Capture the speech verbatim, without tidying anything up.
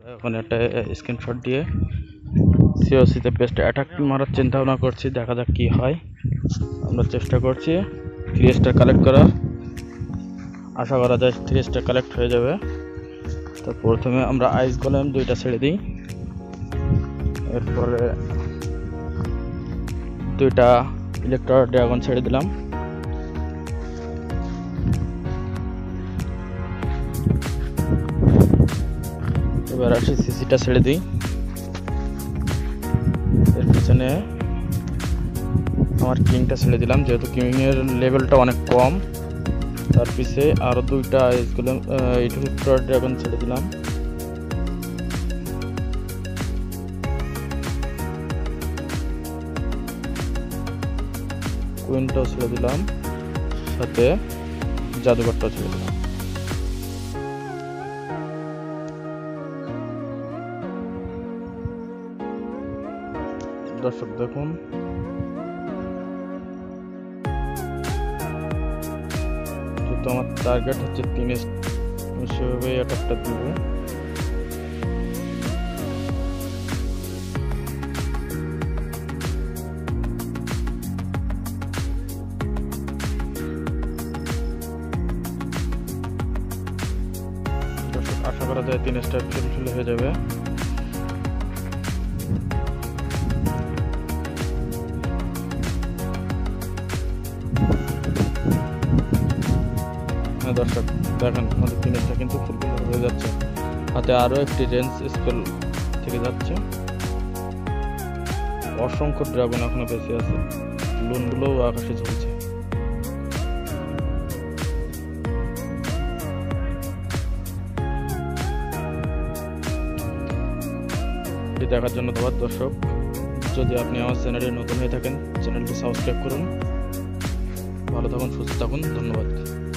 এখন একটা স্ক্রিনশট দিয়ে সিওসিতে বেস্ট অ্যাটাক মারার চিন্তা ভাবনা করছি, দেখা যাক কি হয়। আমরা চেষ্টা করছি থ্রি স্টার কালেক্ট করার, আশা করা যায় থ্রি স্টার কালেক্ট হয়ে যাবে। তো প্রথমে আমরা আইস গোলেম দুইটা ছেড়ে দিই, এরপরে দুইটা ইলেকট্রো ড্রাগন ছেড়ে দিলাম, এবার আসি সিসিটা ছেড়ে দিই। এর পিছনে আমার কিংটা ছেড়ে দিলাম, যেহেতু কিংয়ের লেভেলটা অনেক কম। তার পিছে আরও দুইটা আইস গোলেম ইলেকট্রো ড্রাগন ছেড়ে দিলাম, কুইনটাও ছেড়ে দিলাম, সাথে জাদুঘরটাও ছেড়ে দিলাম। দর্শক দেখুন, যেহেতু আমার টার্গেট হচ্ছে তিন সেভাবে অ্যাটাকটা দিব। দর্শক আশা করা যায় তিন স্টার ফিল হয়ে যাবে। দর্শক দেখেন আমাদের তিনটা কিন্তু ফুলফিল হয়ে যাচ্ছে, হাতে আরও একটি রেঞ্জ স্পেল থেকে যাচ্ছে। অসংখ্য ড্রাগন এখনো বেঁচে আছে, লুনগুলোও আকাশে চলছে। দেখার জন্য ধন্যবাদ দর্শক। যদি আপনি আমার চ্যানেলে নতুন হয়ে থাকেন, চ্যানেলটি সাবস্ক্রাইব করুন। ভালো থাকুন, সুস্থ থাকুন, ধন্যবাদ।